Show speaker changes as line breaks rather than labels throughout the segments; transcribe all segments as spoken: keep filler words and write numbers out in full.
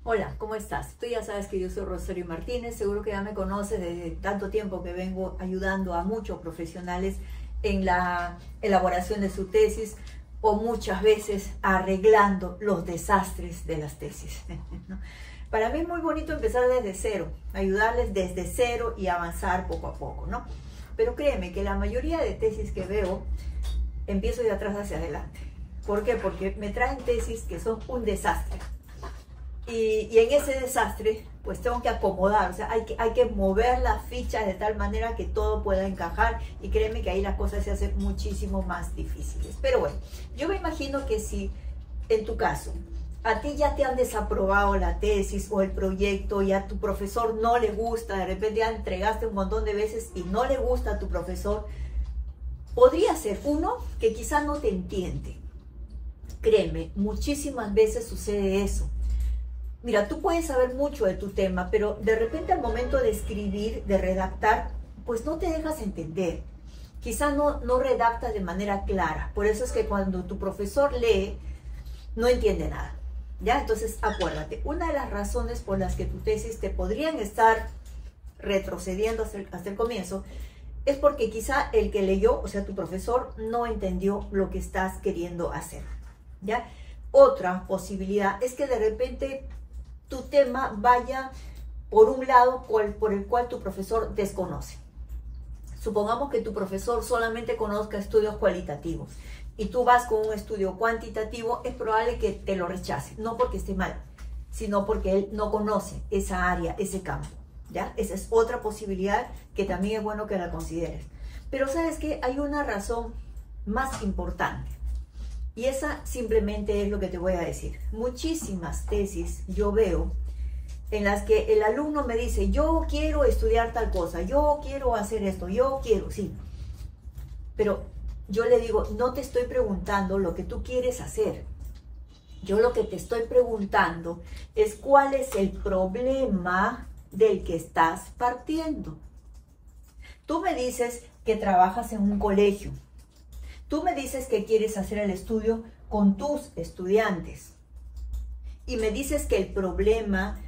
Hola, ¿cómo estás? Tú ya sabes que yo soy Rosario Martínez, seguro que ya me conoces desde tanto tiempo que vengo ayudando a muchos profesionales en la elaboración de su tesis o muchas veces arreglando los desastres de las tesis, ¿no? Para mí es muy bonito empezar desde cero, ayudarles desde cero y avanzar poco a poco, ¿no? Pero créeme que la mayoría de tesis que veo, empiezo de atrás hacia adelante. ¿Por qué? Porque me traen tesis que son un desastre. Y, y en ese desastre, pues tengo que acomodar, o sea, hay que, hay que mover las fichas de tal manera que todo pueda encajar, y créeme que ahí las cosas se hacen muchísimo más difíciles. Pero bueno, yo me imagino que si en tu caso a ti ya te han desaprobado la tesis o el proyecto y a tu profesor no le gusta, de repente ya entregaste un montón de veces y no le gusta a tu profesor, podría ser uno que quizá no te entiende. Créeme, muchísimas veces sucede eso. Mira, tú puedes saber mucho de tu tema, pero de repente al momento de escribir, de redactar, pues no te dejas entender. Quizá no, no redactas de manera clara. Por eso es que cuando tu profesor lee, no entiende nada. ¿Ya? Entonces, acuérdate, una de las razones por las que tu tesis te podrían estar retrocediendo hasta el, hasta el comienzo es porque quizá el que leyó, o sea, tu profesor, no entendió lo que estás queriendo hacer. ¿Ya? Otra posibilidad es que de repente tu tema vaya por un lado cual, por el cual tu profesor desconoce. Supongamos que tu profesor solamente conozca estudios cualitativos y tú vas con un estudio cuantitativo, es probable que te lo rechace, no porque esté mal, sino porque él no conoce esa área, ese campo. ¿Ya? Esa es otra posibilidad que también es bueno que la consideres. Pero ¿sabes qué? Hay una razón más importante. Y esa simplemente es lo que te voy a decir. Muchísimas tesis yo veo en las que el alumno me dice, yo quiero estudiar tal cosa, yo quiero hacer esto, yo quiero, sí. Pero yo le digo, no te estoy preguntando lo que tú quieres hacer. Yo lo que te estoy preguntando es cuál es el problema del que estás partiendo. Tú me dices que trabajas en un colegio. Tú me dices que quieres hacer el estudio con tus estudiantes y me dices que el problema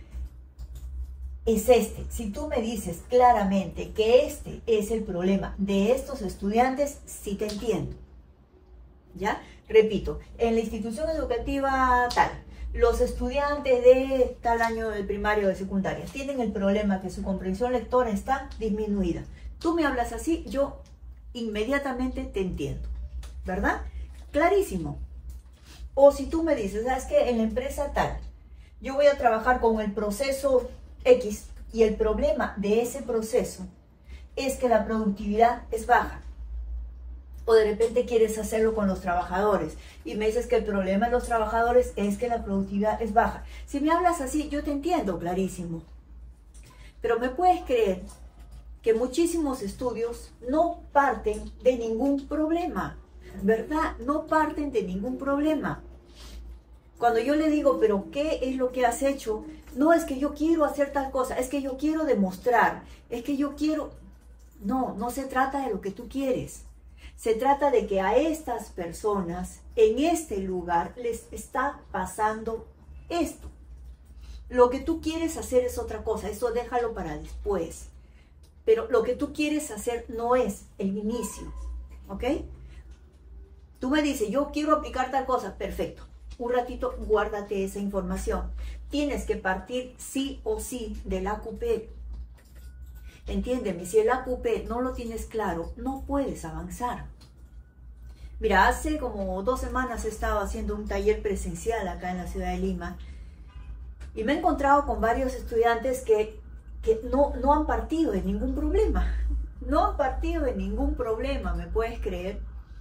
es este. Si tú me dices claramente que este es el problema de estos estudiantes, sí te entiendo. ¿Ya? Repito, en la institución educativa tal, los estudiantes de tal año del primario o de secundaria tienen el problema que su comprensión lectora está disminuida. Tú me hablas así, yo inmediatamente te entiendo. ¿Verdad? Clarísimo. O si tú me dices, ¿sabes qué? En la empresa tal, yo voy a trabajar con el proceso X y el problema de ese proceso es que la productividad es baja. O de repente quieres hacerlo con los trabajadores y me dices que el problema de los trabajadores es que la productividad es baja. Si me hablas así, yo te entiendo clarísimo. Pero me puedes creer que muchísimos estudios no parten de ningún problema. ¿Verdad? No parten de ningún problema. Cuando yo le digo, pero ¿qué es lo que has hecho? No es que yo quiero hacer tal cosa, es que yo quiero demostrar, es que yo quiero... No, no se trata de lo que tú quieres. Se trata de que a estas personas en este lugar les está pasando esto. Lo que tú quieres hacer es otra cosa, eso déjalo para después. Pero lo que tú quieres hacer no es el inicio, ¿ok? Tú me dices, yo quiero aplicar tal cosa, perfecto. Un ratito, guárdate esa información. Tienes que partir sí o sí del A Q P. Entiéndeme, si el A Q P no lo tienes claro, no puedes avanzar. Mira, hace como dos semanas he estado haciendo un taller presencial acá en la ciudad de Lima y me he encontrado con varios estudiantes que, que no, no han partido de ningún problema. No han partido de ningún problema, ¿me puedes creer?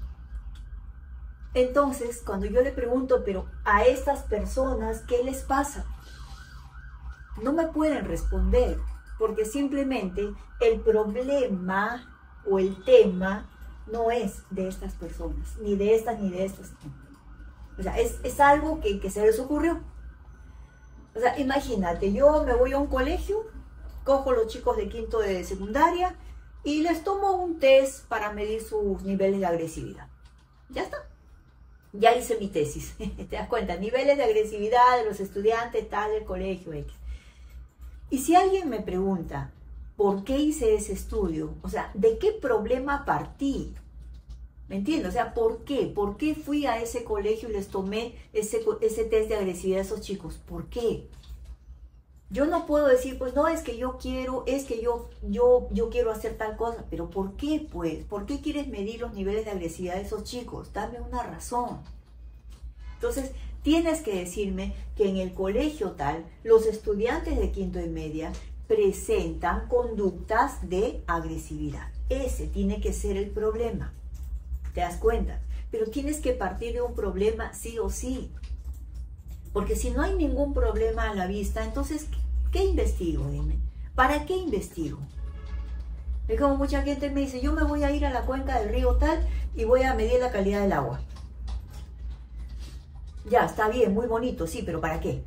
Entonces, cuando yo le pregunto, pero a estas personas, ¿qué les pasa? No me pueden responder, porque simplemente el problema o el tema no es de estas personas, ni de estas ni de estas. O sea, es, es algo que, que se les ocurrió. O sea, imagínate, yo me voy a un colegio, cojo a los chicos de quinto de secundaria y les tomo un test para medir sus niveles de agresividad. Ya está. ya hice mi tesis, te das cuenta, niveles de agresividad de los estudiantes, tal, del colegio X. Y si alguien me pregunta, ¿por qué hice ese estudio? O sea, ¿de qué problema partí? ¿Me entiendes? O sea, ¿por qué? ¿Por qué fui a ese colegio y les tomé ese, ese test de agresividad a esos chicos? ¿Por qué? Yo no puedo decir, pues no, es que yo quiero, es que yo, yo, yo quiero hacer tal cosa. Pero ¿por qué, pues? ¿Por qué quieres medir los niveles de agresividad de esos chicos? Dame una razón. Entonces, tienes que decirme que en el colegio tal, los estudiantes de quinto y media presentan conductas de agresividad. Ese tiene que ser el problema. ¿Te das cuenta? Pero tienes que partir de un problema sí o sí. Porque si no hay ningún problema a la vista, entonces, ¿qué investigo? Dime. ¿Para qué investigo? Es como mucha gente me dice, yo me voy a ir a la cuenca del río tal y voy a medir la calidad del agua. Ya, está bien, muy bonito, sí, pero ¿para qué?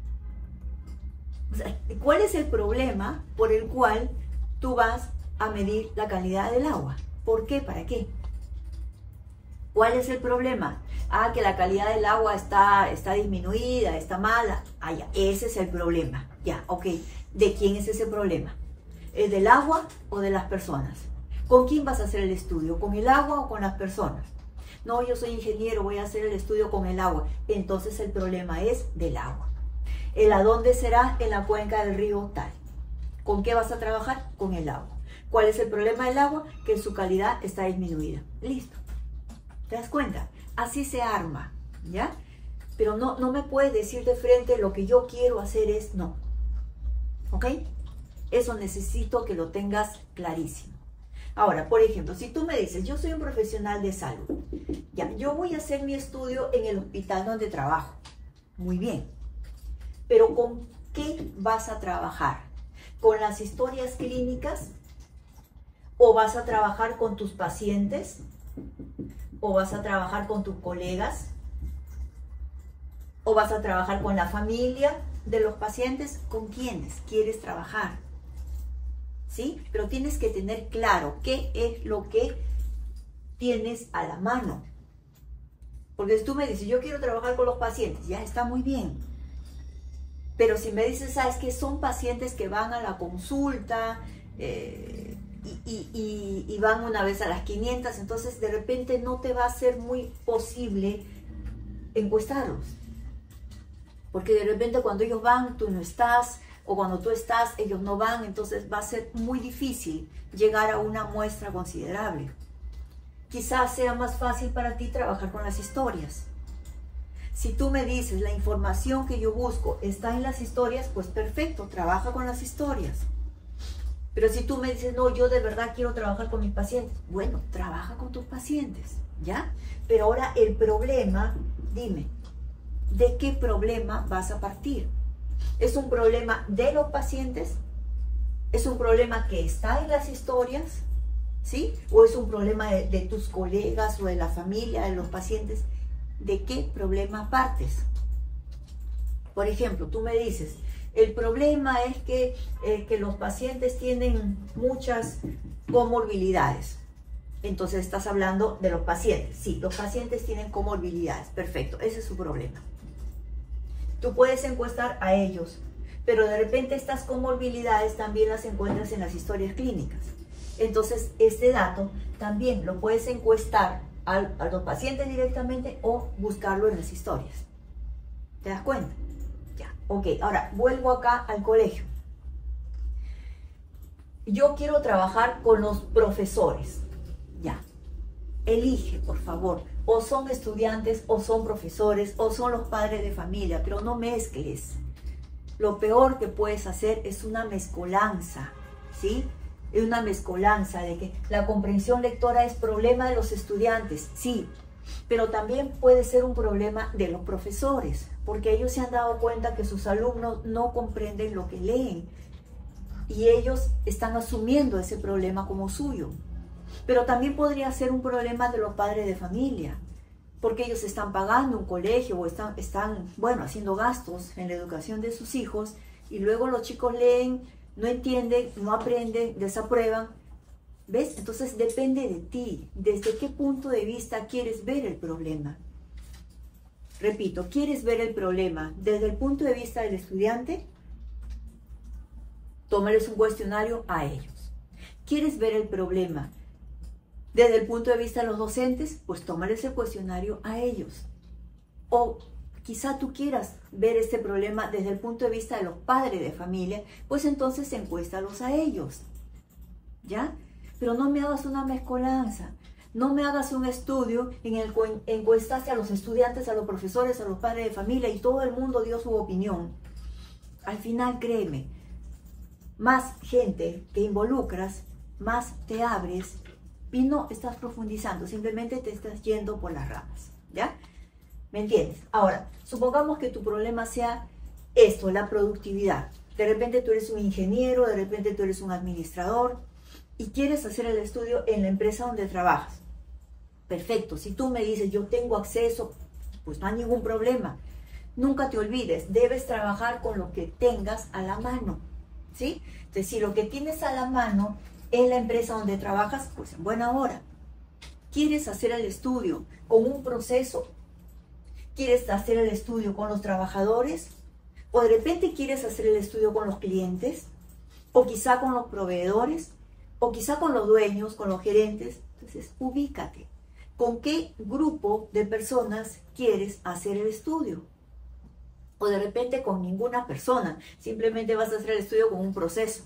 O sea, ¿cuál es el problema por el cual tú vas a medir la calidad del agua? ¿Por qué? ¿Para qué? ¿Cuál es el problema? Ah, que la calidad del agua está, está disminuida, está mala. Ah, ya, ese es el problema. Ya, ok. ¿De quién es ese problema? ¿Es del agua o de las personas? ¿Con quién vas a hacer el estudio? ¿Con el agua o con las personas? No, yo soy ingeniero, voy a hacer el estudio con el agua. Entonces el problema es del agua. ¿El a dónde será? En la cuenca del río tal. ¿Con qué vas a trabajar? Con el agua. ¿Cuál es el problema del agua? Que su calidad está disminuida. Listo. ¿Te das cuenta? Así se arma, ¿ya? Pero no, no me puedes decir de frente lo que yo quiero hacer es no. ¿Ok? Eso necesito que lo tengas clarísimo. Ahora, por ejemplo, si tú me dices, yo soy un profesional de salud, ya, yo voy a hacer mi estudio en el hospital donde trabajo. Muy bien. Pero ¿con qué vas a trabajar? ¿Con las historias clínicas? ¿O vas a trabajar con tus pacientes? ¿O vas a trabajar con tus colegas? ¿O vas a trabajar con la familia de los pacientes? ¿Con quiénes quieres trabajar? ¿Sí? Pero tienes que tener claro qué es lo que tienes a la mano. Porque si tú me dices, yo quiero trabajar con los pacientes, ya está muy bien. Pero si me dices, ¿sabes qué? Son pacientes que van a la consulta, eh, Y, y, y van una vez a las quinientas, entonces de repente no te va a ser muy posible encuestarlos. Porque de repente cuando ellos van, tú no estás, o cuando tú estás, ellos no van, entonces va a ser muy difícil llegar a una muestra considerable. Quizás sea más fácil para ti trabajar con las historias. Si tú me dices, la información que yo busco está en las historias, pues perfecto, trabaja con las historias. Pero si tú me dices, no, yo de verdad quiero trabajar con mis pacientes, bueno, trabaja con tus pacientes, ¿ya? Pero ahora el problema, dime, ¿de qué problema vas a partir? ¿Es un problema de los pacientes? ¿Es un problema que está en las historias? ¿Sí? ¿O es un problema de, de tus colegas o de la familia, de los pacientes? ¿De qué problema partes? Por ejemplo, tú me dices, el problema es que, eh, que los pacientes tienen muchas comorbilidades. Entonces estás hablando de los pacientes. Sí, los pacientes tienen comorbilidades. Perfecto, ese es su problema. Tú puedes encuestar a ellos, pero de repente estas comorbilidades también las encuentras en las historias clínicas. Entonces este dato también lo puedes encuestar a, a los pacientes directamente o buscarlo en las historias. ¿Te das cuenta? Ok, ahora vuelvo acá al colegio. Yo quiero trabajar con los profesores. Ya. Elige, por favor. O son estudiantes, o son profesores, o son los padres de familia, pero no mezcles. Lo peor que puedes hacer es una mezcolanza, ¿sí? Es una mezcolanza de que la comprensión lectora es problema de los estudiantes, sí, pero también puede ser un problema de los profesores, porque ellos se han dado cuenta que sus alumnos no comprenden lo que leen y ellos están asumiendo ese problema como suyo. Pero también podría ser un problema de los padres de familia, porque ellos están pagando un colegio o están, están, bueno, haciendo gastos en la educación de sus hijos y luego los chicos leen, no entienden, no aprenden, desaprueban. ¿Ves? Entonces depende de ti, desde qué punto de vista quieres ver el problema. repito, ¿quieres ver el problema desde el punto de vista del estudiante? Tómales un cuestionario a ellos. ¿Quieres ver el problema desde el punto de vista de los docentes? Pues tómales el cuestionario a ellos. O quizá tú quieras ver este problema desde el punto de vista de los padres de familia, pues entonces encuéstalos a ellos. ¿Ya? Pero no me hagas una mezcolanza. No me hagas un estudio en el que encuestaste a los estudiantes, a los profesores, a los padres de familia y todo el mundo dio su opinión. Al final, créeme, más gente que involucras, más te abres y no estás profundizando, simplemente te estás yendo por las ramas, ¿ya? ¿Me entiendes? Ahora, supongamos que tu problema sea esto, la productividad. De repente tú eres un ingeniero, de repente tú eres un administrador y quieres hacer el estudio en la empresa donde trabajas. Perfecto, si tú me dices yo tengo acceso, pues no hay ningún problema. Nunca te olvides, debes trabajar con lo que tengas a la mano, ¿sí? Entonces, si lo que tienes a la mano es la empresa donde trabajas, pues en buena hora. ¿Quieres hacer el estudio con un proceso? ¿Quieres hacer el estudio con los trabajadores? ¿O de repente quieres hacer el estudio con los clientes? ¿O quizá con los proveedores? ¿O quizá con los dueños, con los gerentes? Entonces, ubícate. ¿Con qué grupo de personas quieres hacer el estudio? O de repente con ninguna persona, simplemente vas a hacer el estudio con un proceso.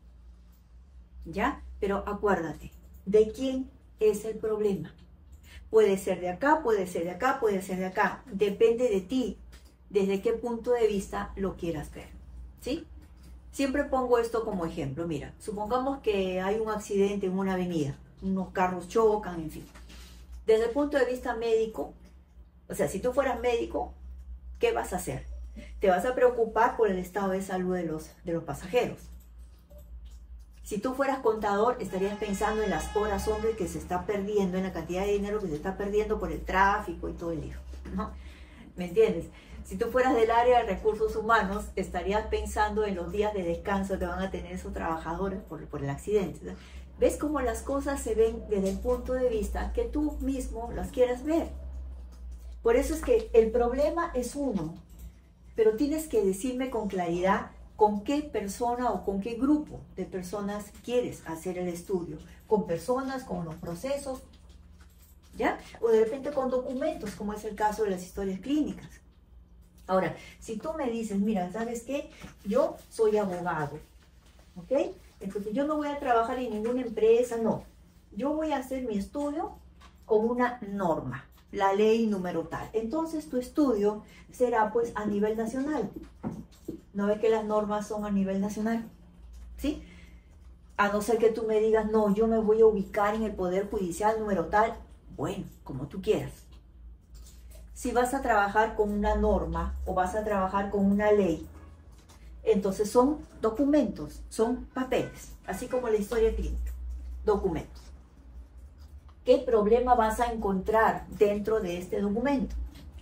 ¿Ya? Pero acuérdate, ¿de quién es el problema? Puede ser de acá, puede ser de acá, puede ser de acá. Depende de ti, desde qué punto de vista lo quieras ver. ¿Sí? Siempre pongo esto como ejemplo. Mira, supongamos que hay un accidente en una avenida, unos carros chocan, en fin. Desde el punto de vista médico, o sea, si tú fueras médico, ¿qué vas a hacer? Te vas a preocupar por el estado de salud de los, de los pasajeros. Si tú fueras contador, estarías pensando en las horas hombre que se está perdiendo, en la cantidad de dinero que se está perdiendo por el tráfico y todo el lío, ¿no? ¿Me entiendes? Si tú fueras del área de recursos humanos, estarías pensando en los días de descanso que van a tener esos trabajadores por, por el accidente, ¿no? ¿Ves cómo las cosas se ven desde el punto de vista que tú mismo las quieras ver? Por eso es que el problema es uno, pero tienes que decirme con claridad con qué persona o con qué grupo de personas quieres hacer el estudio. Con personas, con los procesos, ¿ya? O de repente con documentos, como es el caso de las historias clínicas. Ahora, si tú me dices, mira, ¿sabes qué? Yo soy abogado, ¿ok? Entonces yo no voy a trabajar en ninguna empresa, no. Yo voy a hacer mi estudio con una norma, la ley número tal. Entonces tu estudio será pues a nivel nacional. ¿No ves que las normas son a nivel nacional? ¿Sí? A no ser que tú me digas, no, yo me voy a ubicar en el Poder Judicial número tal. Bueno, como tú quieras. Si vas a trabajar con una norma o vas a trabajar con una ley, entonces son documentos, son papeles, así como la historia clínica, documentos. ¿Qué problema vas a encontrar dentro de este documento?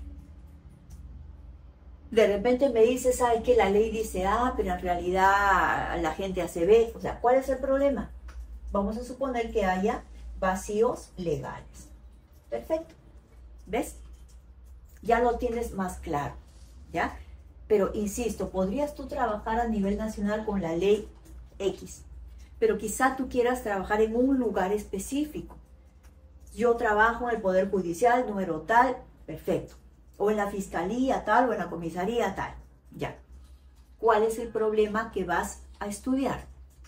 De repente me dices, ¿sabes qué? La ley dice A, pero en realidad la gente hace B. O sea, ¿cuál es el problema? Vamos a suponer que haya vacíos legales. Perfecto. ¿Ves? Ya lo tienes más claro, ¿ya? Pero insisto, podrías tú trabajar a nivel nacional con la ley X, pero quizá tú quieras trabajar en un lugar específico. Yo trabajo en el Poder Judicial número tal, perfecto. O en la fiscalía tal, o en la comisaría tal, ya. ¿Cuál es el problema que vas a estudiar?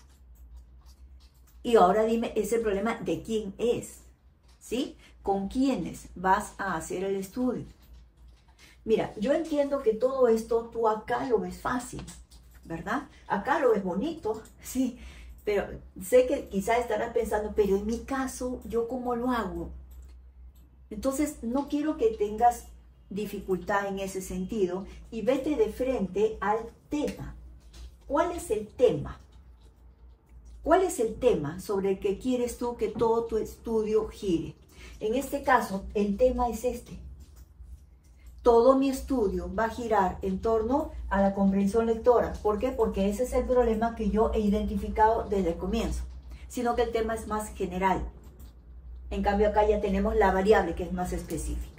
Y ahora dime, ese problema de quién es, ¿sí? ¿Con quiénes vas a hacer el estudio? Mira, yo entiendo que todo esto tú acá lo ves fácil, ¿verdad? Acá lo ves bonito, sí, pero sé que quizá estarás pensando, pero en mi caso, ¿yo cómo lo hago? Entonces, no quiero que tengas dificultad en ese sentido y vete de frente al tema. ¿Cuál es el tema? ¿Cuál es el tema sobre el que quieres tú que todo tu estudio gire? En este caso, el tema es este. Todo mi estudio va a girar en torno a la comprensión lectora. ¿Por qué? Porque ese es el problema que yo he identificado desde el comienzo, sino que el tema es más general. En cambio, acá ya tenemos la variable que es más específica, ¿sí?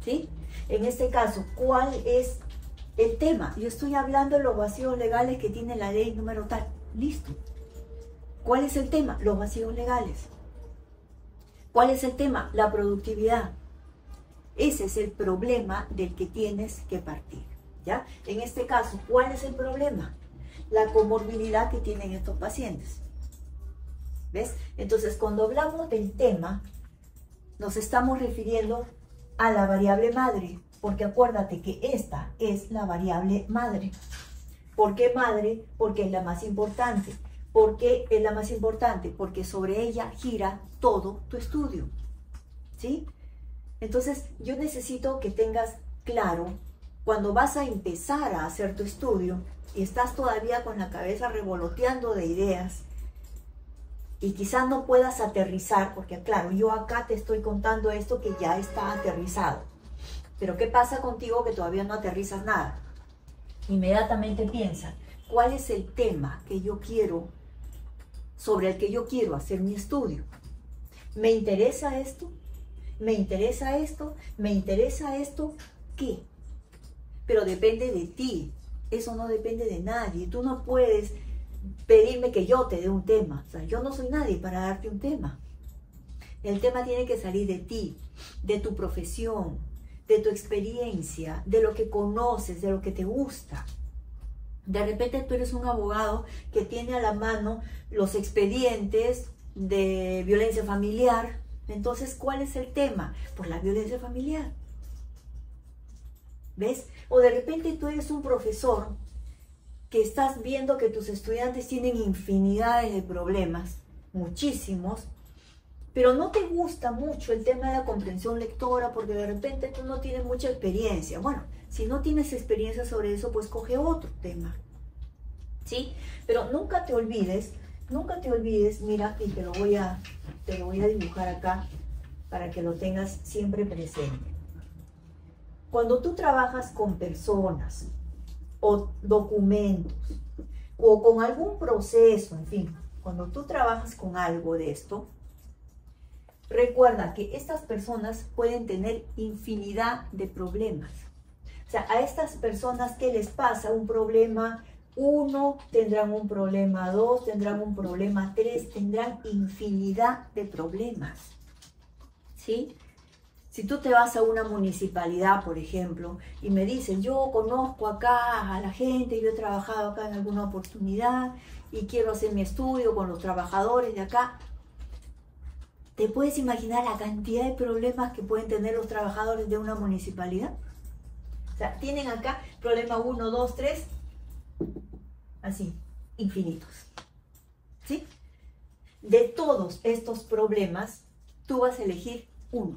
¿sí? En este caso, ¿cuál es el tema? Yo estoy hablando de los vacíos legales que tiene la ley número tal. Listo. ¿Cuál es el tema? Los vacíos legales. ¿Cuál es el tema? La productividad. Ese es el problema del que tienes que partir, ¿ya? En este caso, ¿cuál es el problema? La comorbilidad que tienen estos pacientes. ¿Ves? Entonces, cuando hablamos del tema, nos estamos refiriendo a la variable madre, porque acuérdate que esta es la variable madre. ¿Por qué madre? Porque es la más importante. ¿Por qué es la más importante? Porque sobre ella gira todo tu estudio, ¿sí? Entonces, yo necesito que tengas claro, cuando vas a empezar a hacer tu estudio y estás todavía con la cabeza revoloteando de ideas y quizás no puedas aterrizar, porque claro, yo acá te estoy contando esto que ya está aterrizado. Pero ¿qué pasa contigo que todavía no aterrizas nada? Inmediatamente piensa, ¿cuál es el tema que yo quiero, sobre el que yo quiero hacer mi estudio? ¿Me interesa esto? ¿Me interesa esto? ¿Me interesa esto? ¿Qué? Pero depende de ti. Eso no depende de nadie. Tú no puedes pedirme que yo te dé un tema. O sea, yo no soy nadie para darte un tema. El tema tiene que salir de ti, de tu profesión, de tu experiencia, de lo que conoces, de lo que te gusta. De repente tú eres un abogado que tiene a la mano los expedientes de violencia familiar. Entonces, ¿cuál es el tema? Pues la violencia familiar. ¿Ves? O de repente tú eres un profesor que estás viendo que tus estudiantes tienen infinidades de problemas, muchísimos, pero no te gusta mucho el tema de la comprensión lectora porque de repente tú no tienes mucha experiencia. Bueno, si no tienes experiencia sobre eso, pues coge otro tema, ¿sí? Pero nunca te olvides, nunca te olvides, mira, y te lo voy a, te lo voy a dibujar acá para que lo tengas siempre presente. Cuando tú trabajas con personas o documentos o con algún proceso, en fin, cuando tú trabajas con algo de esto, recuerda que estas personas pueden tener infinidad de problemas. O sea, a estas personas, ¿qué les pasa? Un problema uno, tendrán un problema dos, tendrán un problema tres, tendrán infinidad de problemas, ¿sí? Si tú te vas a una municipalidad, por ejemplo, y me dices, yo conozco acá a la gente, yo he trabajado acá en alguna oportunidad y quiero hacer mi estudio con los trabajadores de acá, ¿te puedes imaginar la cantidad de problemas que pueden tener los trabajadores de una municipalidad? O sea, tienen acá problema uno, dos, tres, así, infinitos, ¿sí? De todos estos problemas, tú vas a elegir uno.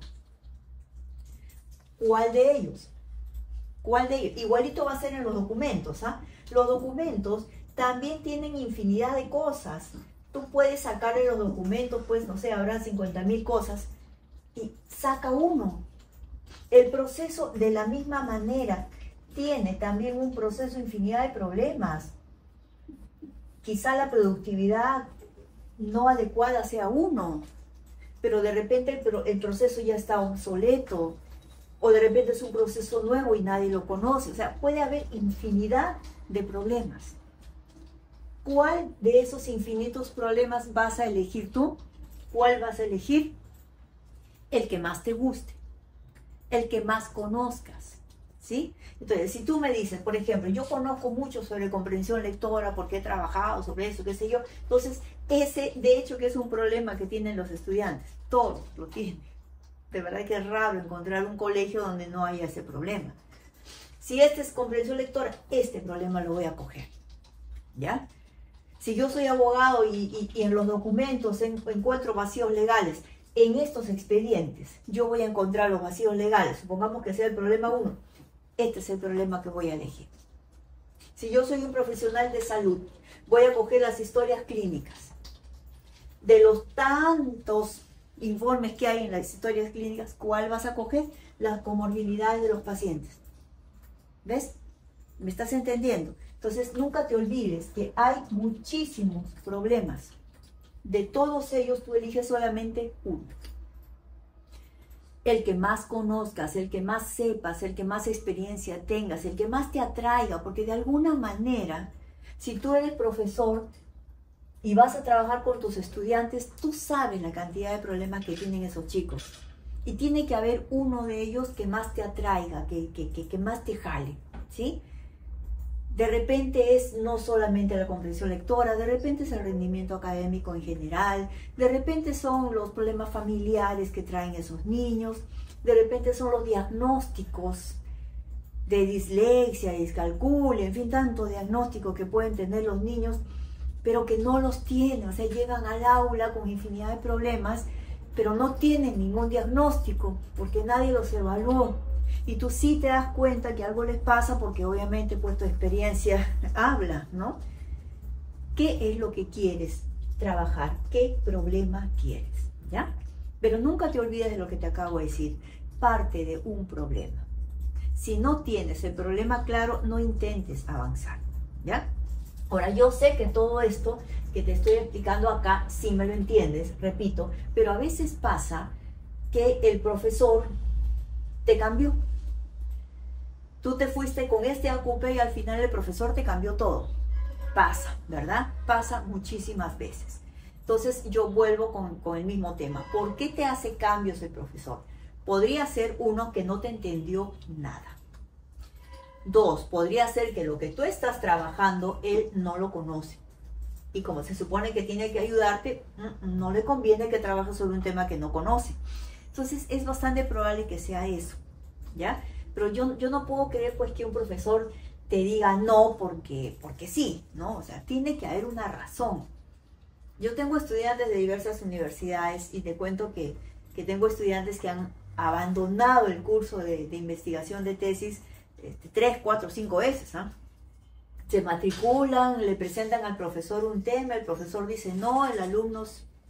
¿Cuál de ellos? ¿Cuál de ellos? Igualito va a ser en los documentos, ¿ah? Los documentos también tienen infinidad de cosas. Tú puedes sacar en los documentos, pues, no sé, habrá cincuenta mil cosas, y saca uno. El proceso, de la misma manera, tiene también un proceso de infinidad de problemas. Quizá la productividad no adecuada sea uno, pero de repente el, el proceso ya está obsoleto, o de repente es un proceso nuevo y nadie lo conoce. O sea, puede haber infinidad de problemas. ¿Cuál de esos infinitos problemas vas a elegir tú? ¿Cuál vas a elegir? El que más te guste, el que más conozcas, ¿sí? Entonces, si tú me dices, por ejemplo, yo conozco mucho sobre comprensión lectora porque he trabajado sobre eso, qué sé yo, entonces ese, de hecho, que es un problema que tienen los estudiantes, todos lo tienen. De verdad que es raro encontrar un colegio donde no haya ese problema. Si este es comprensión lectora, este problema lo voy a coger, ¿ya? Si yo soy abogado y, y, y en los documentos en, encuentro vacíos legales, en estos expedientes yo voy a encontrar los vacíos legales, supongamos que sea el problema uno, este es el problema que voy a elegir. Si yo soy un profesional de salud, voy a coger las historias clínicas. De los tantos informes que hay en las historias clínicas, ¿cuál vas a coger? Las comorbilidades de los pacientes. ¿Ves? ¿Me estás entendiendo? Entonces, nunca te olvides que hay muchísimos problemas. De todos ellos, tú eliges solamente uno. el que más conozcas, el que más sepas, el que más experiencia tengas, el que más te atraiga, porque de alguna manera, si tú eres profesor y vas a trabajar con tus estudiantes, tú sabes la cantidad de problemas que tienen esos chicos. Y tiene que haber uno de ellos que más te atraiga, que, que, que, que más te jale, ¿sí? De repente es no solamente la comprensión lectora, de repente es el rendimiento académico en general, de repente son los problemas familiares que traen esos niños, de repente son los diagnósticos de dislexia, discalculia, en fin, tanto diagnóstico que pueden tener los niños, pero que no los tienen, o sea, llegan al aula con infinidad de problemas, pero no tienen ningún diagnóstico porque nadie los evaluó. Y tú sí te das cuenta que algo les pasa porque obviamente pues tu experiencia habla, ¿no? ¿Qué es lo que quieres trabajar? ¿Qué problema quieres? ¿Ya? Pero nunca te olvides de lo que te acabo de decir. Parte de un problema. Si no tienes el problema claro, no intentes avanzar, ¿ya? Ahora, yo sé que todo esto que te estoy explicando acá, sí me lo entiendes, repito, pero a veces pasa que el profesor te cambió. Tú te fuiste con este acupe y al final el profesor te cambió todo. Pasa, ¿verdad? Pasa muchísimas veces. Entonces yo vuelvo con, con el mismo tema. ¿Por qué te hace cambios el profesor? Podría ser uno que no te entendió nada. Dos, podría ser que lo que tú estás trabajando, él no lo conoce. Y como se supone que tiene que ayudarte, no le conviene que trabajes sobre un tema que no conoce. Entonces es bastante probable que sea eso, ¿ya? Pero yo, yo no puedo creer pues que un profesor te diga no porque, porque sí, ¿no? O sea, tiene que haber una razón. Yo tengo estudiantes de diversas universidades y te cuento que, que tengo estudiantes que han abandonado el curso de, de investigación de tesis este, tres, cuatro, cinco veces, ¿no? Se matriculan, le presentan al profesor un tema, el profesor dice no, el alumno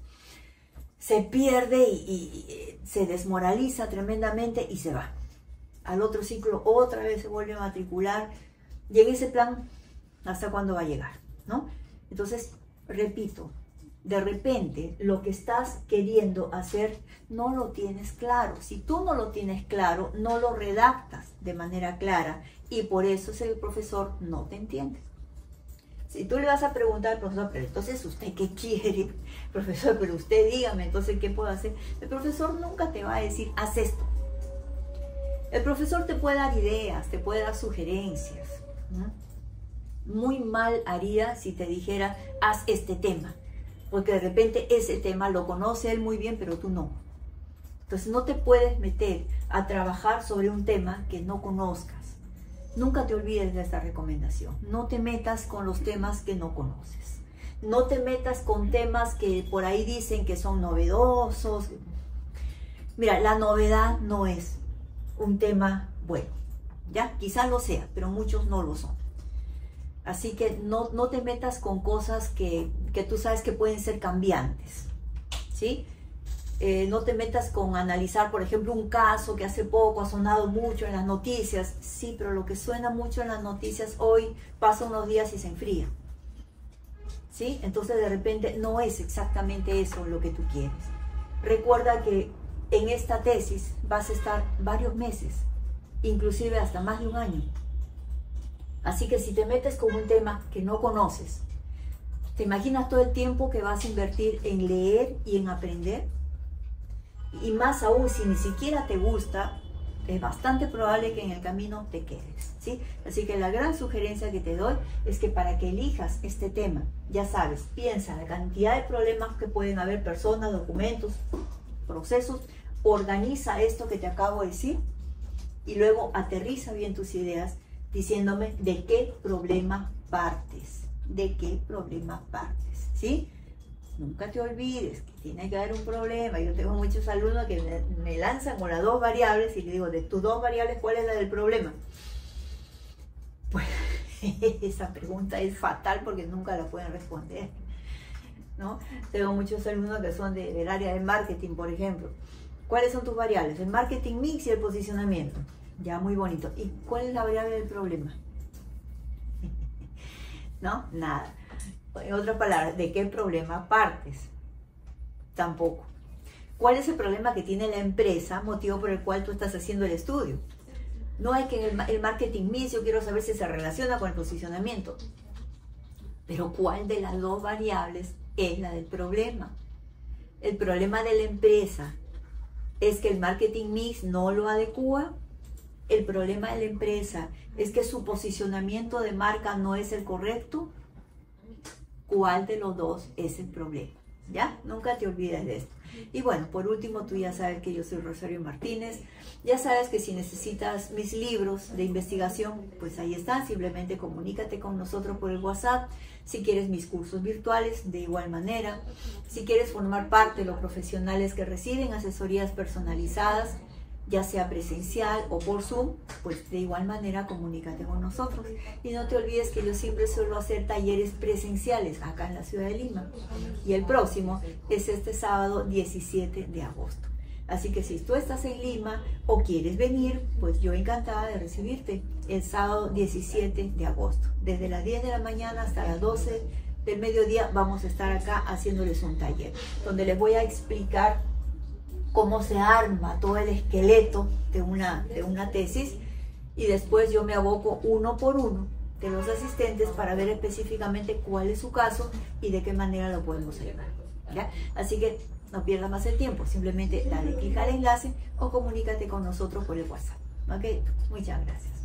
se pierde y, y, y se desmoraliza tremendamente y se va. Al otro ciclo otra vez se vuelve a matricular y en ese plan, ¿hasta cuándo va a llegar? ¿No? Entonces, repito, de repente lo que estás queriendo hacer no lo tienes claro. Si tú no lo tienes claro, no lo redactas de manera clara y por eso el profesor no te entiende. Si tú le vas a preguntar al profesor, pero entonces usted qué quiere, profesor, pero usted dígame, entonces qué puedo hacer. El profesor nunca te va a decir, haz esto. El profesor te puede dar ideas, te puede dar sugerencias, ¿no? Muy mal haría si te dijera, haz este tema, porque de repente ese tema lo conoce él muy bien, pero tú no. Entonces no te puedes meter a trabajar sobre un tema que no conozcas. Nunca te olvides de esta recomendación. No te metas con los temas que no conoces. No te metas con temas que por ahí dicen que son novedosos. Mira, la novedad no es un tema bueno, ¿ya? Quizás lo sea, pero muchos no lo son. Así que no, no te metas con cosas que, que tú sabes que pueden ser cambiantes, ¿sí? Eh, no te metas con analizar, por ejemplo, un caso que hace poco ha sonado mucho en las noticias. Sí, pero lo que suena mucho en las noticias hoy pasa unos días y se enfría, ¿sí? Entonces de repente no es exactamente eso lo que tú quieres. Recuerda que en esta tesis vas a estar varios meses, inclusive hasta más de un año. Así que si te metes con un tema que no conoces, ¿te imaginas todo el tiempo que vas a invertir en leer y en aprender? Y más aún, si ni siquiera te gusta, es bastante probable que en el camino te quedes, ¿sí? Así que la gran sugerencia que te doy es que para que elijas este tema, ya sabes, piensa la cantidad de problemas que pueden haber, personas, documentos, procesos, organiza esto que te acabo de decir y luego aterriza bien tus ideas diciéndome de qué problema partes, de qué problema partes, ¿sí? Nunca te olvides que tiene que haber un problema. Yo tengo muchos alumnos que me, me lanzan con las dos variables y le digo, de tus dos variables, ¿cuál es la del problema? Pues esa pregunta es fatal porque nunca la pueden responder, ¿no? Tengo muchos alumnos que son de, del área de marketing, por ejemplo. ¿Cuáles son tus variables? El marketing mix y el posicionamiento. Ya, muy bonito. ¿Y cuál es la variable del problema? ¿No? Nada. En otras palabras, ¿de qué problema partes? Tampoco. cuál es el problema que tiene la empresa, motivo por el cual tú estás haciendo el estudio. No hay que el, el marketing mix, yo quiero saber si se relaciona con el posicionamiento. Pero ¿cuál de las dos variables es la del problema? El problema de la empresa es que el marketing mix no lo adecua. El problema de la empresa es que su posicionamiento de marca no es el correcto. ¿Cuál de los dos es el problema? ¿Ya? Nunca te olvides de esto. Y bueno, por último, tú ya sabes que yo soy Rosario Martínez. Ya sabes que si necesitas mis libros de investigación, pues ahí están. Simplemente comunícate con nosotros por el WhatsApp. Si quieres mis cursos virtuales, de igual manera. Si quieres formar parte de los profesionales que reciben asesorías personalizadas, ya sea presencial o por Zoom, pues de igual manera comunícate con nosotros. Y no te olvides que yo siempre suelo hacer talleres presenciales acá en la ciudad de Lima. Y el próximo es este sábado diecisiete de agosto. Así que si tú estás en Lima o quieres venir, pues yo encantada de recibirte el sábado diecisiete de agosto. Desde las diez de la mañana hasta las doce del mediodía vamos a estar acá haciéndoles un taller, donde les voy a explicar cómo se arma todo el esqueleto de una, de una tesis, y después yo me aboco uno por uno de los asistentes para ver específicamente cuál es su caso y de qué manera lo podemos ayudar, ¿ya? Así que no pierdas más el tiempo, simplemente dale clic al enlace o comunícate con nosotros por el WhatsApp, ¿ok? Muchas gracias.